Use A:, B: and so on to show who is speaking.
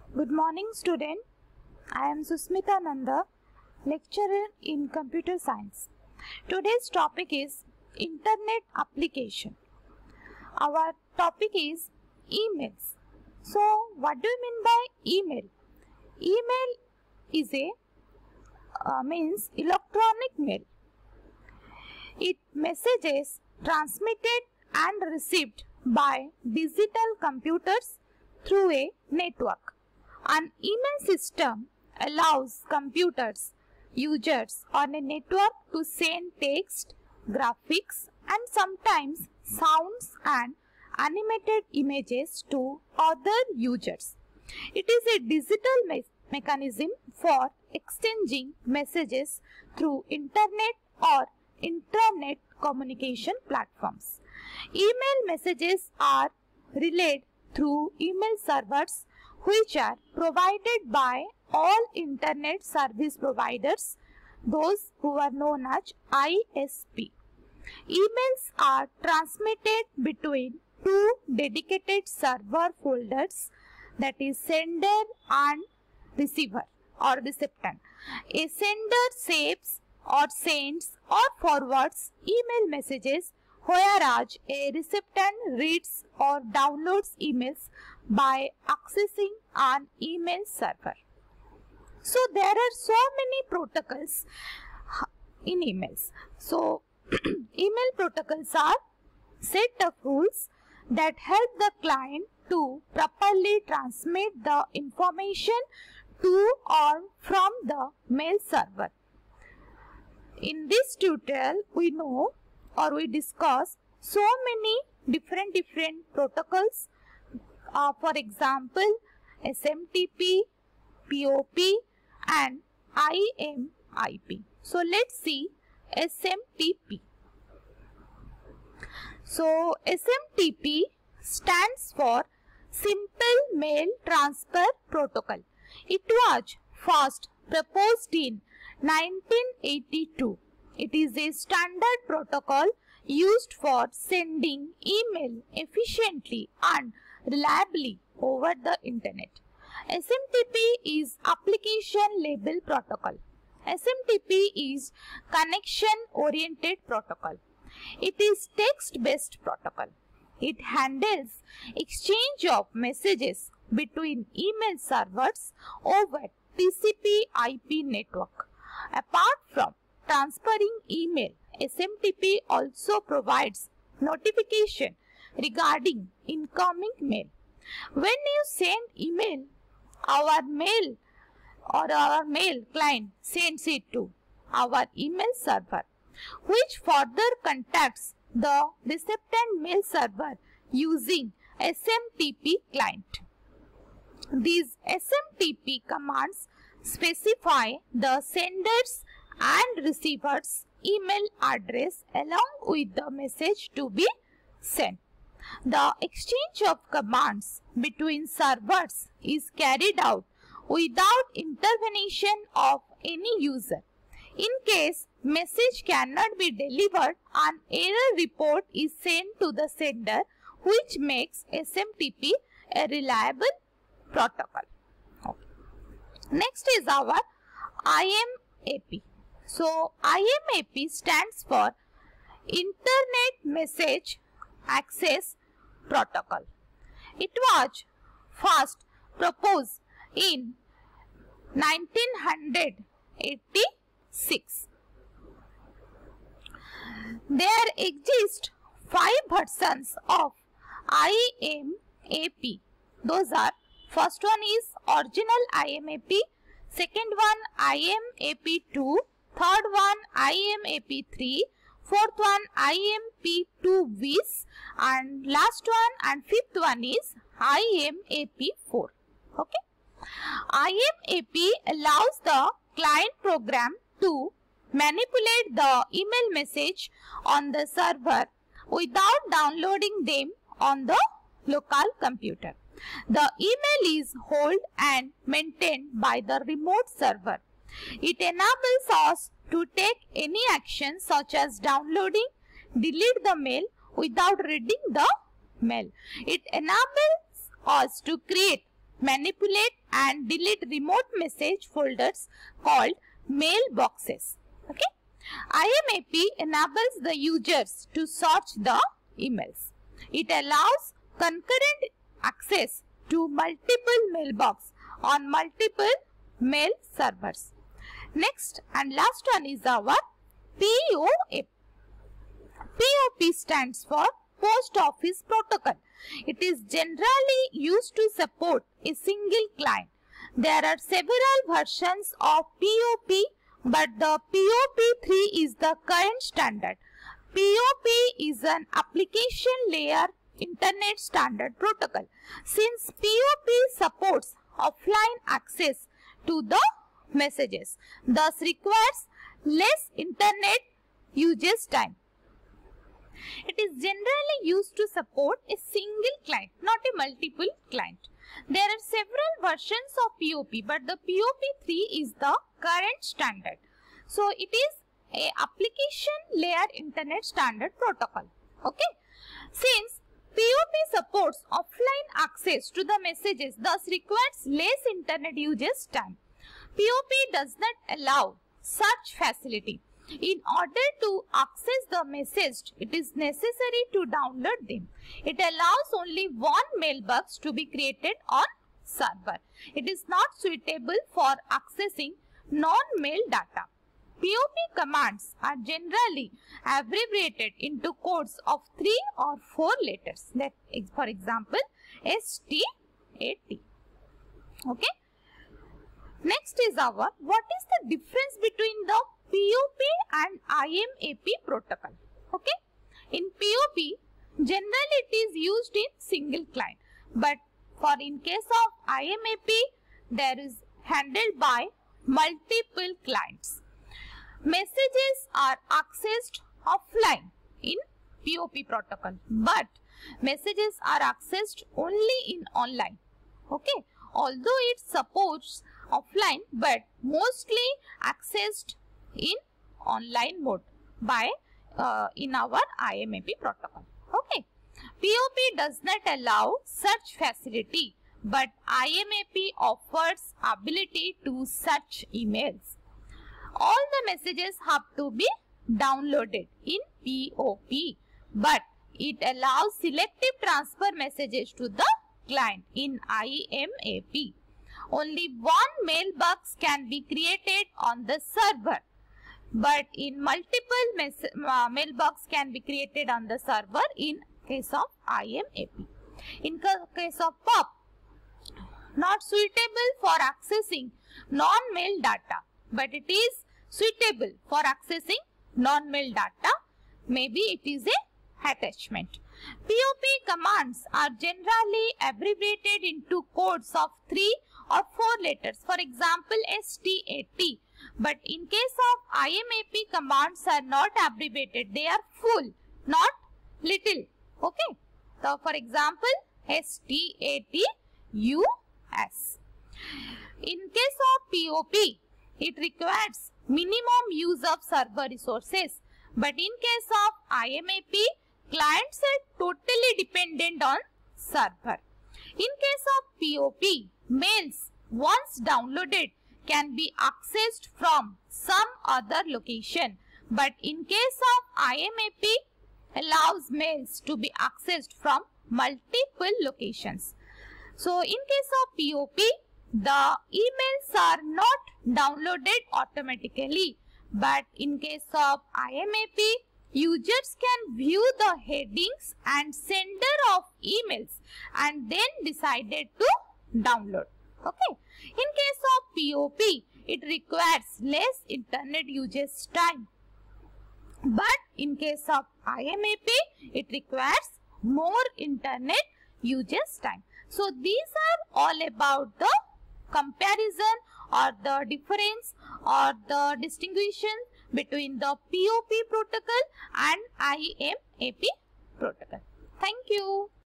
A: Good morning, student. I am Susmita Nanda, lecturer in computer science. Today's topic is internet application. Our topic is emails. So, what do you mean by email? Email is means electronic mail. It messages transmitted and received by digital computers through a network. An email system allows computers, users on a network to send text, graphics and sometimes sounds and animated images to other users. It is a digital mechanism for exchanging messages through internet or intranet communication platforms. Email messages are relayed through email servers which are provided by all internet service providers, those who are known as ISP. Emails are transmitted between two dedicated server folders, that is sender and receiver or receptant. A sender saves or sends or forwards email messages, whereas a receptant reads or downloads emails by accessing an email server. So there are so many protocols in emails. So email protocols are set of rules that help the client to properly transmit the information to or from the mail server. In this tutorial, we know or we discuss so many different protocols. For example, SMTP, POP and IMIP. So let's see SMTP. So SMTP stands for Simple Mail Transfer Protocol. It was first proposed in 1982. It is a standard protocol used for sending email efficiently and reliably over the internet. SMTP is Application Label Protocol. SMTP is Connection Oriented Protocol. It is text-based protocol. It handles exchange of messages between email servers over TCP/IP network. Apart from transferring email, SMTP also provides notification regarding incoming mail. When you send email, our mail client sends it to our email server, which further contacts the receptant mail server using SMTP client. These SMTP commands specify the sender's and receiver's email address along with the message to be sent. The exchange of commands between servers is carried out without intervention of any user. In case message cannot be delivered, an error report is sent to the sender, which makes SMTP a reliable protocol. Okay. Next is our IMAP. So IMAP stands for Internet Message Access Protocol. It was first proposed in 1986. There exist 5 versions of IMAP. Those are, first one is original IMAP, second one IMAP2, third one IMAP3, fourth one IMAP2-WIS, and last one and fifth one is IMAP4. Okay. IMAP allows the client program to manipulate the email message on the server without downloading them on the local computer. The email is held and maintained by the remote server. It enables us to take any action such as downloading, delete the mail without reading the mail. It enables us to create manipulate and delete remote message folders called mailboxes. Okay. IMAP enables the users to search the emails. It allows concurrent access to multiple mailbox on multiple mail servers. Next and last one is our POP. POP stands for Post Office Protocol. It is generally used to support a single client. There are several versions of POP, but the POP3 is the current standard. POP is an application layer internet standard protocol. Since POP supports offline access to the messages, thus requires less internet usage time. It is generally used to support a single client, not a multiple client. There are several versions of POP, but the POP3 is the current standard. So it is a application layer internet standard protocol. Okay. Since POP supports offline access to the messages, thus requires less internet usage time. POP does not allow such facility. In order to access the message, it is necessary to download them. It allows only one mailbox to be created on server. It is not suitable for accessing non-mail data. POP commands are generally abbreviated into codes of 3 or 4 letters. That is, for example, STAT. Okay. Next is our, what is the difference between the POP and IMAP protocol? Okay. In POP, generally it is used in single client, but in case of IMAP, there is handled by multiple clients. Messages are accessed offline in POP protocol, but messages are accessed only in online. Okay. Although it supports offline, but mostly accessed in online mode by in our IMAP protocol. Okay. POP does not allow such facility, but IMAP offers ability to search emails. All the messages have to be downloaded in POP, but it allows selective transfer messages to the client in IMAP. Only one mailbox can be created on the server, but in multiple mailbox can be created on the server in case of IMAP. In case of POP, not suitable for accessing non-mail data, but it is suitable for accessing non-mail data. Maybe it is a attachment. POP commands are generally abbreviated into codes of 3 or 4 letters. For example, STAT. But in case of IMAP, commands are not abbreviated. They are full, not little. Okay. So, for example, STATUS. In case of POP, it requires minimum use of server resources. But in case of IMAP, clients are totally dependent on server. In case of POP, mails once downloaded can be accessed from some other location. But in case of IMAP, allows mails to be accessed from multiple locations. So, in case of POP, the emails are not downloaded automatically. But in case of IMAP, users can view the headings and sender of emails and then decided to download. Okay. In case of POP, it requires less internet usage time. But in case of IMAP, it requires more internet usage time. So, these are all about the comparison or the difference or the distinction between the POP protocol and IMAP protocol. Thank you.